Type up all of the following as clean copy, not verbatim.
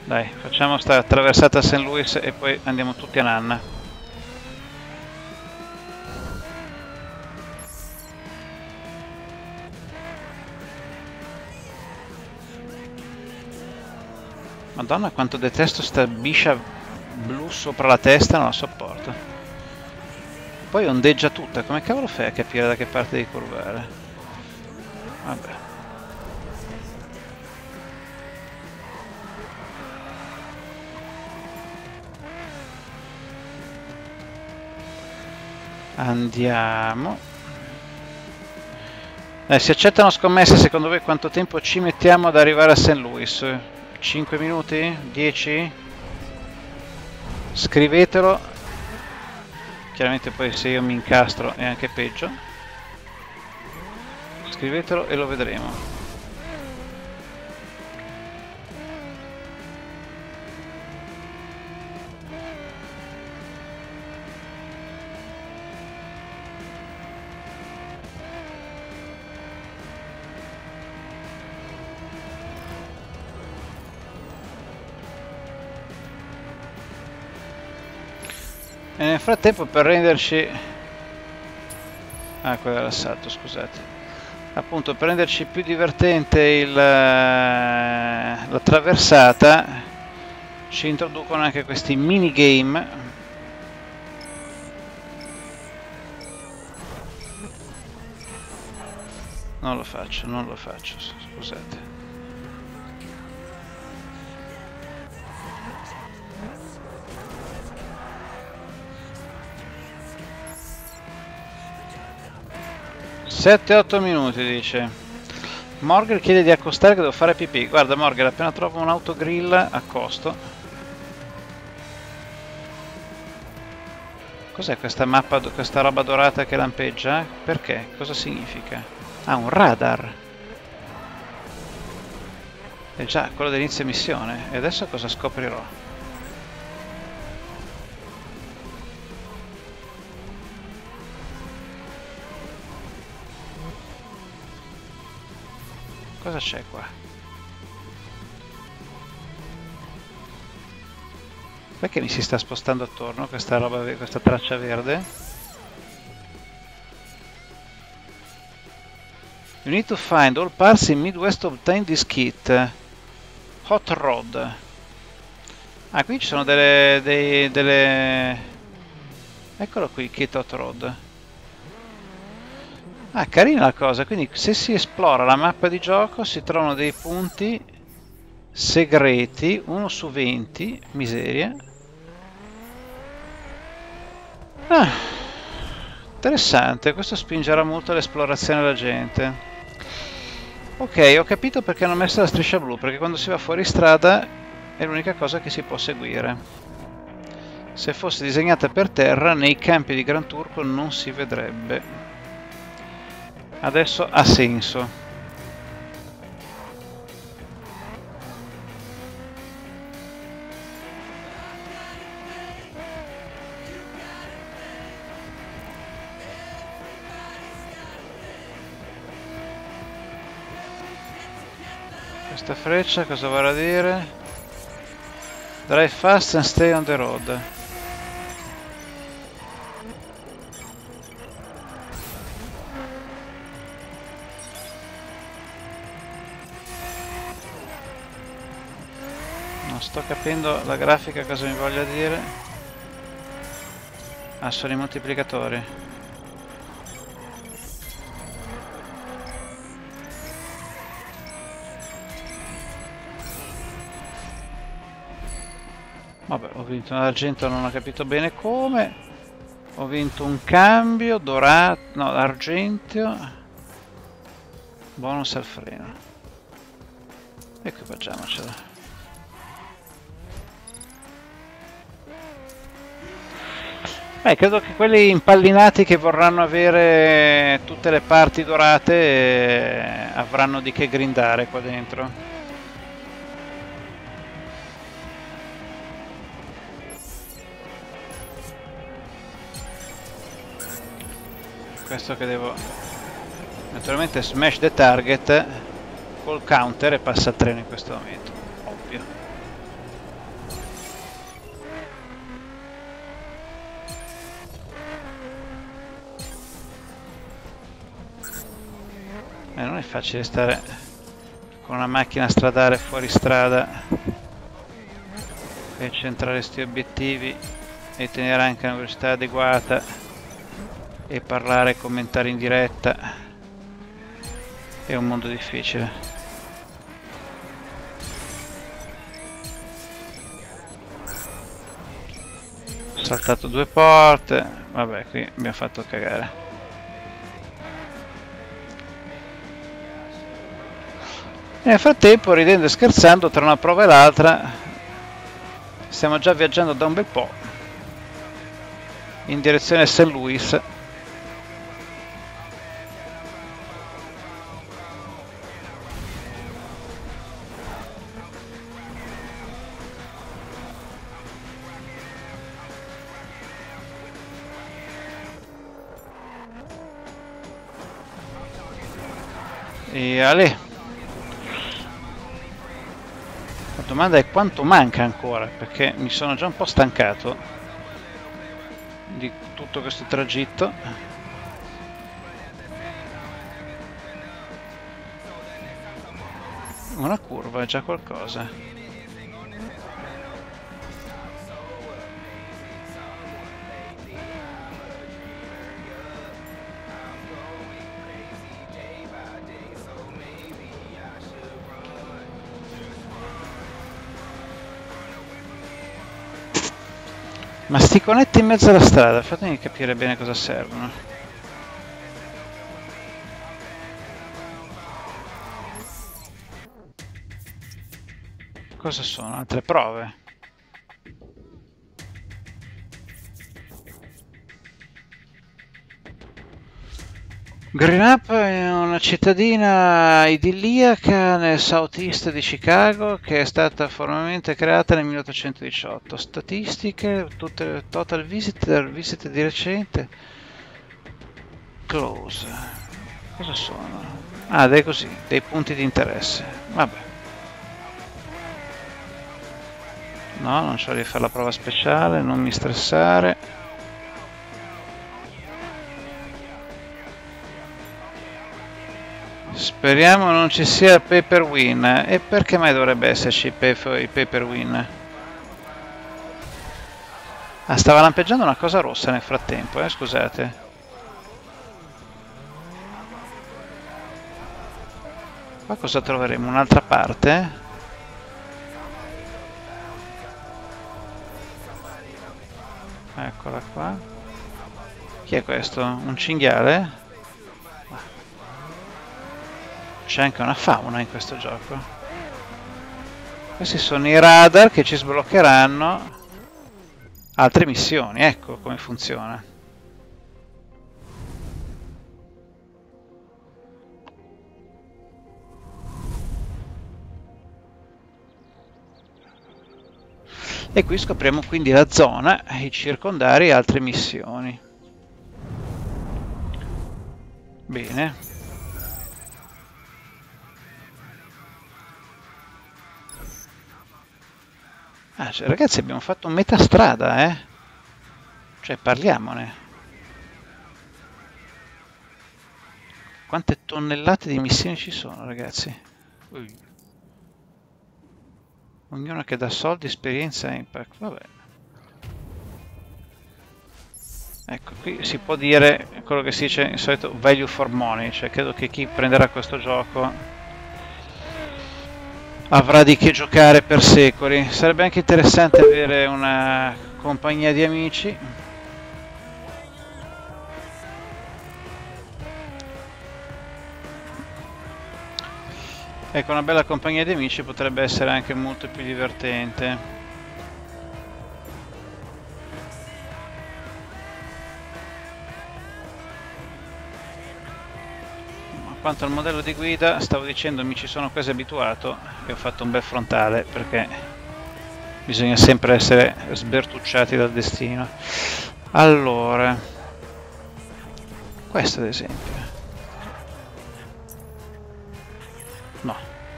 Dai, facciamo sta traversata a St. Louis e poi andiamo tutti a Nanna. Madonna quanto detesto sta biscia blu sopra la testa, non la sopporto. Poi ondeggia tutta, come cavolo fai a capire da che parte devi curvare? Vabbè. Andiamo. Si accettano scommesse, secondo voi quanto tempo ci mettiamo ad arrivare a St. Louis? 5 minuti? 10? Scrivetelo. Chiaramente poi se io mi incastro è anche peggio. Scrivetelo e lo vedremo. E nel frattempo per renderci... Ah, quello era l'assalto, scusate. Appunto, per renderci più divertente la traversata, ci introducono anche questi minigame. Non lo faccio, scusate. Sette, 8 minuti dice. Morgan chiede di accostare che devo fare pipì. Guarda Morgan, appena trovo un autogrill accosto. Cos'è questa mappa, questa roba dorata che lampeggia? Perché? Cosa significa? Ah, un radar. È già quello dell'inizio missione. E adesso cosa scoprirò? Cosa c'è qua? Perché mi si sta spostando attorno questa roba, questa traccia verde? You need to find all parts in Midwest to obtain this kit. Hot Rod. Ah, qui ci sono delle... Eccolo qui, kit Hot Rod. Ah, carina la cosa, quindi se si esplora la mappa di gioco si trovano dei punti segreti, 1 su 20, miseria. Ah, interessante, questo spingerà molto l'esplorazione della gente. Ok, ho capito perché hanno messo la striscia blu, perché quando si va fuori strada è l'unica cosa che si può seguire. Se fosse disegnata per terra, nei campi di Gran Turco non si vedrebbe. Adesso ha senso. Questa freccia cosa vorrà dire? Drive fast and stay on the road. Non sto capendo la grafica cosa mi voglia dire. Ah, sono i moltiplicatori. Vabbè, ho vinto un argento, non ho capito bene come. Ho vinto un cambio dorato, no, argenteo. Bonus al freno. Equipaggiamocelo. Credo che quelli impallinati che vorranno avere tutte le parti dorate avranno di che grindare qua dentro. Questo che devo... Naturalmente smash the target col counter e passa il treno in questo momento, ovvio. Non è facile stare con una macchina stradale fuori strada e centrare questi obiettivi e tenere anche una velocità adeguata e parlare e commentare in diretta. È un mondo difficile. Ho saltato 2 porte, vabbè, qui abbiamo fatto cagare. Nel frattempo, ridendo e scherzando, tra una prova e l'altra, stiamo già viaggiando da un bel po' in direzione St. Louis. E Ale. La domanda è quanto manca ancora, perché mi sono già un po' stancato di tutto questo tragitto. Una curva è già qualcosa. Ma sti conetti in mezzo alla strada, fatemi capire bene cosa servono. Cosa sono? Altre prove? Green Up è una cittadina idilliaca nel southeast di Chicago che è stata formalmente creata nel 1818. Statistiche, tutte total visite di recente. Close. Cosa sono? Ah, dei così, dei punti di interesse. Vabbè. No, non c'ho di fare la prova speciale, non mi stressare. Speriamo non ci sia il pay per win. E perché mai dovrebbe esserci il pay per win? Ah, stava lampeggiando una cosa rossa nel frattempo, scusate. Qua cosa troveremo? Un'altra parte? Eccola qua. Chi è questo? Un cinghiale? C'è anche una fauna in questo gioco. Questi sono i radar che ci sbloccheranno altre missioni. Ecco come funziona. E qui scopriamo quindi la zona, i circondari e altre missioni. Bene. Ah, cioè, ragazzi, abbiamo fatto metà strada, Cioè, parliamone. Quante tonnellate di missioni ci sono, ragazzi? Ui. Ognuna che dà soldi, esperienza e impact. Vabbè. Ecco, qui si può dire quello che si dice in solito value for money, cioè credo che chi prenderà questo gioco avrà di che giocare per secoli. Sarebbe anche interessante avere una compagnia di amici. Ecco, una bella compagnia di amici potrebbe essere anche molto più divertente. Quanto al modello di guida, stavo dicendo mi ci sono quasi abituato e ho fatto un bel frontale perché bisogna sempre essere sbertucciati dal destino. Allora, questo ad esempio. No.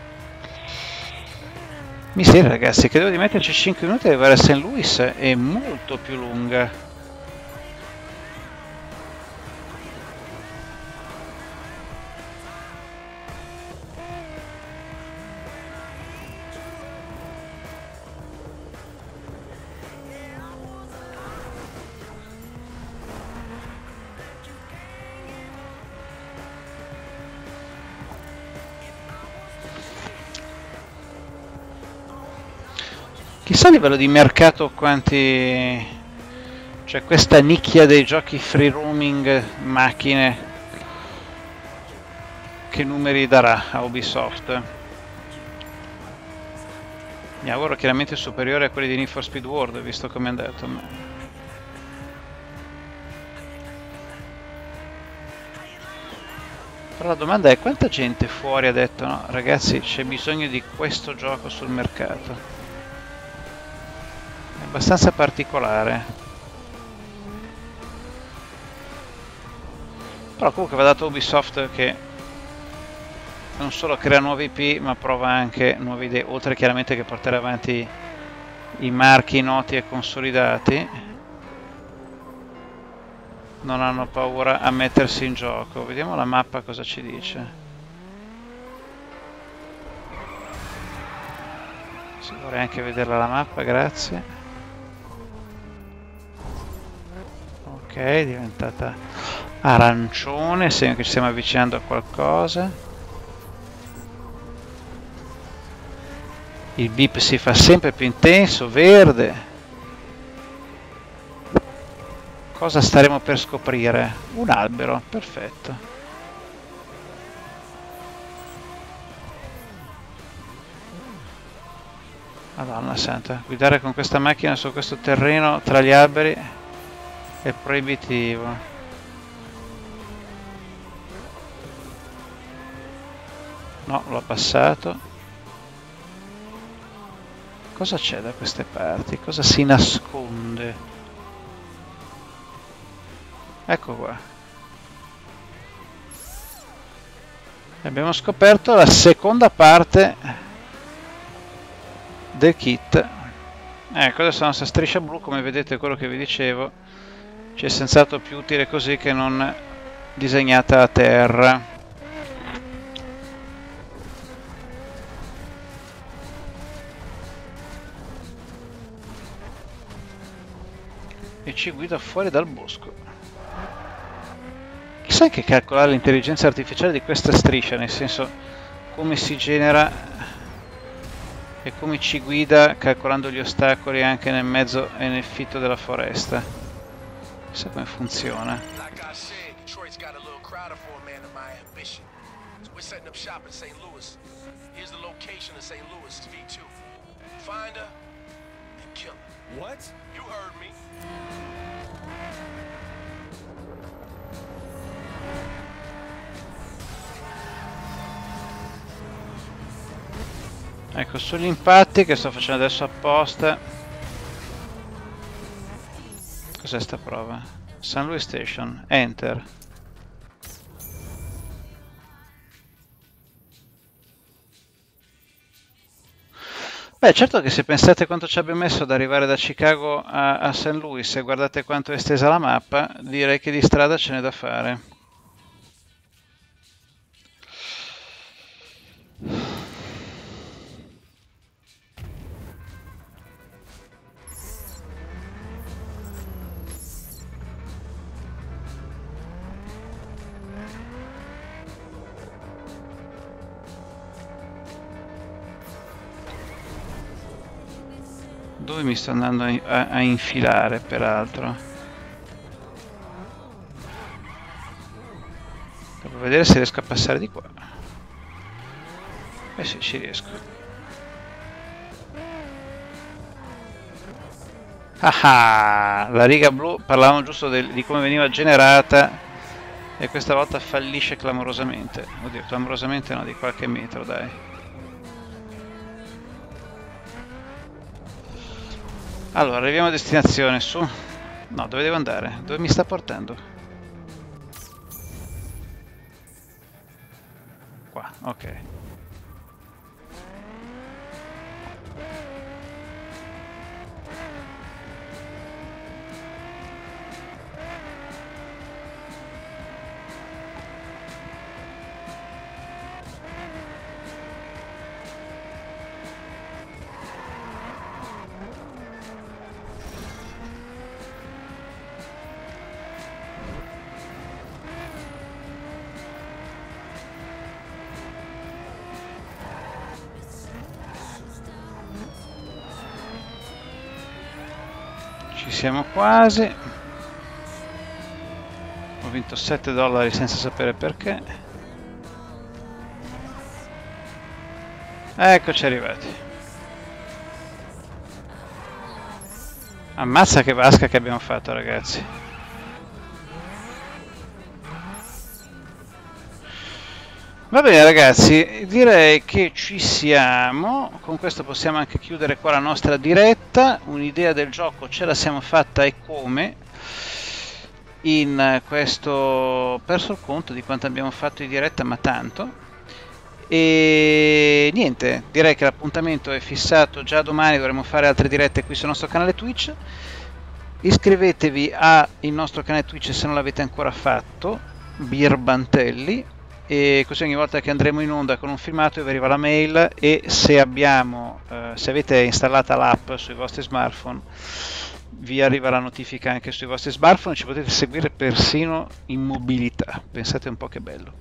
Miseria ragazzi, credevo di metterci 5 minuti e arrivare a St. Louis, è molto più lunga. Chissà a livello di mercato quanti... Cioè questa nicchia dei giochi free roaming, macchine, che numeri darà a Ubisoft? Mi auguro chiaramente superiore a quelli di Need for Speed World, visto come è andato. Ma... Però la domanda è quanta gente fuori ha detto no, ragazzi c'è bisogno di questo gioco sul mercato. È abbastanza particolare. Però comunque va dato Ubisoft che non solo crea nuovi IP ma prova anche nuove idee, oltre chiaramente che portare avanti i marchi noti e consolidati. Non hanno paura a mettersi in gioco. Vediamo la mappa cosa ci dice. Sì, vorrei anche vederla la mappa, grazie. Ok, è diventata arancione, segno che ci stiamo avvicinando a qualcosa. Il beep si fa sempre più intenso, verde. Cosa staremo per scoprire? Un albero, perfetto. Madonna santa, guidare con questa macchina su questo terreno tra gli alberi è proibitivo. No, l'ho passato. Cosa c'è da queste parti? Cosa si nasconde? Ecco qua. Abbiamo scoperto la seconda parte del kit. Ecco, adesso la nostra striscia blu, come vedete, è quello che vi dicevo, ci è senz'altro più utile così che non disegnata a terra. E ci guida fuori dal bosco. Chissà che calcolare l'intelligenza artificiale di questa striscia, nel senso come si genera e come ci guida calcolando gli ostacoli anche nel mezzo e nel fitto della foresta. Chissà come funziona. Ecco, sugli impatti che sto facendo adesso apposta. Cos'è sta prova? St. Louis Station, enter. Beh, certo che se pensate quanto ci abbia messo ad arrivare da Chicago a St. Louis e guardate quanto è estesa la mappa, direi che di strada ce n'è da fare. Dove mi sto andando a infilare, peraltro? Devo vedere se riesco a passare di qua. Eh sì, ci riesco. Ah, la riga blu, parlavamo giusto di come veniva generata e questa volta fallisce clamorosamente. Oddio, clamorosamente no, di qualche metro, dai. Allora, arriviamo a destinazione, su. No, dove devo andare? Dove mi sta portando? Qua, ok. Ci siamo quasi. Ho vinto $7 senza sapere perché. Eccoci arrivati. Ammazza che vasca che abbiamo fatto, ragazzi. Va bene ragazzi, direi che ci siamo. Con questo possiamo anche chiudere qua la nostra diretta. Un'idea del gioco ce la siamo fatta e come. In questo ho perso il conto di quanto abbiamo fatto di diretta, ma tanto. E niente, direi che l'appuntamento è fissato già domani, dovremo fare altre dirette qui sul nostro canale Twitch. Iscrivetevi al nostro canale Twitch se non l'avete ancora fatto, Birbantelli, e così ogni volta che andremo in onda con un filmato vi arriva la mail, e se avete installata l'app sui vostri smartphone vi arriva la notifica anche sui vostri smartphone, ci potete seguire persino in mobilità, pensate un po' che bello.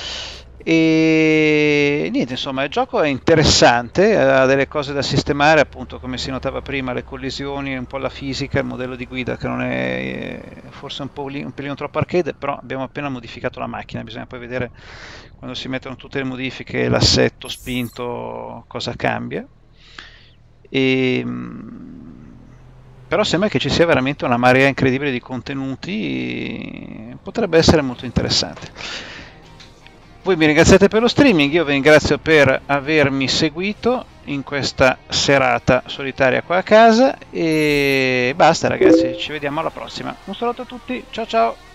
E niente, insomma, il gioco è interessante, ha delle cose da sistemare, appunto come si notava prima, le collisioni, un po' la fisica, il modello di guida che non è forse un pelino troppo arcade, però abbiamo appena modificato la macchina, bisogna poi vedere quando si mettono tutte le modifiche l'assetto spinto cosa cambia. Però sembra che ci sia veramente una marea incredibile di contenuti, potrebbe essere molto interessante. Voi mi ringraziate per lo streaming, io vi ringrazio per avermi seguito in questa serata solitaria qua a casa e basta ragazzi, ci vediamo alla prossima. Un saluto a tutti, ciao ciao!